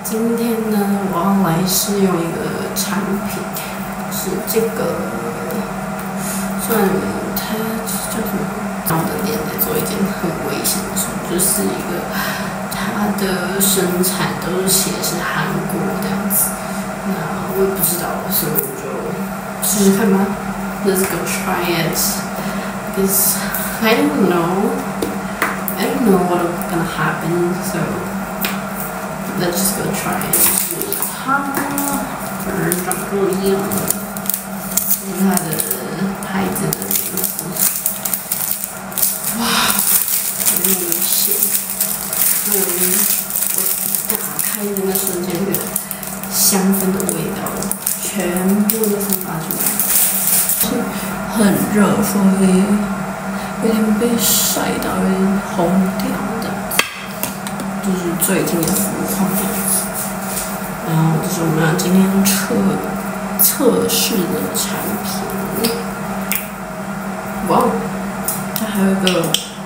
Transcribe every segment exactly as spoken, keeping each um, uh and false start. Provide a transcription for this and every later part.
今天呢，我要来试用一个产品，是这个，算它叫什么？让我的脸来做一件很危险的事，就是一个它的生产都是写是韩国这样子，那我也不知道，所以我就试试看吧。Let's go try it. Because I don't know. I don't know what's gonna happen, so let's just go try it. 它反正长这样，是它的牌子的名字。哇，很明显。嗯，我打开的那瞬间，那个香氛的味道全部都散发出来。很热，所以有点被晒到，有点红掉的，就是最近的肤况这样子。然后这是我们今天测测试的产品。哇，它还有一个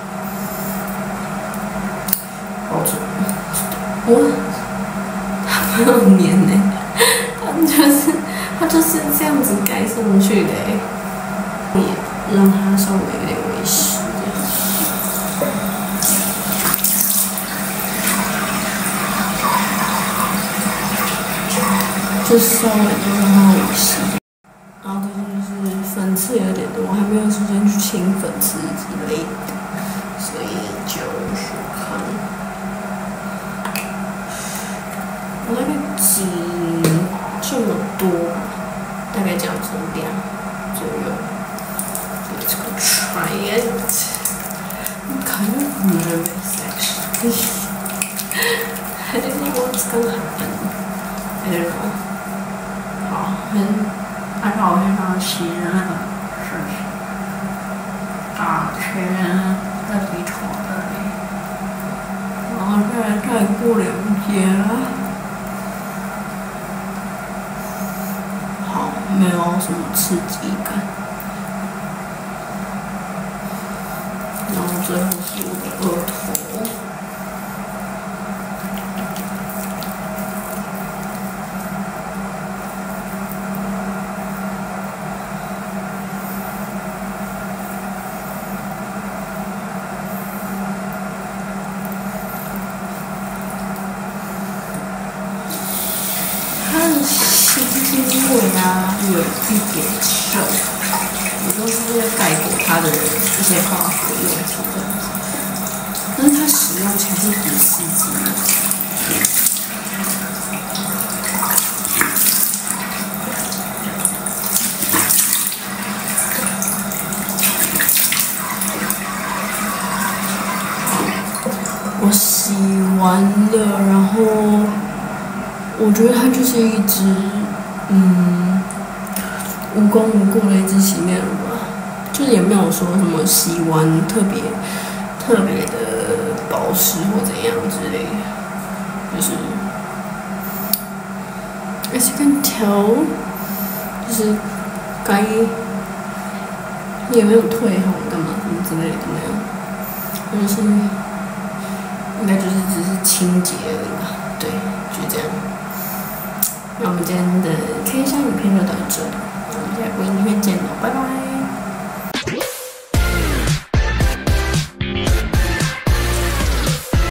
保存，哇，它没有粘呢，它就是它就是这样子盖上去的哎。也让它稍微有点微湿，就稍微让它微湿。然后这就是粉刺有点多，我还没有时间去清粉刺之类的，所以就是看我大概挤这么多，大概这样子量左右。Let's go try it. I'm kind of nervous actually. I don't know what's gonna happen. I don't know. 好，很，按照我先上洗的那个是大圈在里头的，然后再再过两节了。好，没有什么刺激感。然后最后是我的额头，它的腥味啊有一点重。我都是在盖过它的一些化学用品这样子，但是它使用起来是很刺激的。我洗完了，然后我觉得它就是一支，嗯。无功无过的一支洗面乳吧，就是也没有说什么洗完特别特别的保湿或怎样之类的，就是 as you can tell， 就是该也没有退红干嘛什么之类的没有，就是应该就是只是清洁而已吧，对，就这样。那我们今天的开箱影片就到这里。